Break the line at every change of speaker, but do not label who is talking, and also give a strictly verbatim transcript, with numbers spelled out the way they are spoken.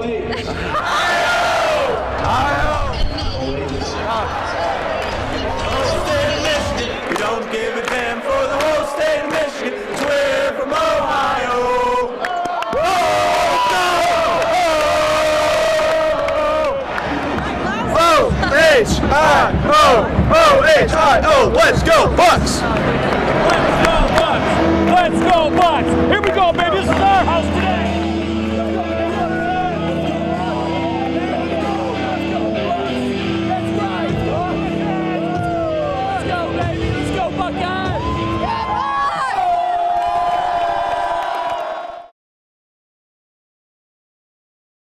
We don't give a damn for the whole state of Michigan. So we're from Ohio. O H I O O H I O. Let's go Bucks!
Let's go Bucks! Let's go Bucks! Here we go, baby. This is our house today.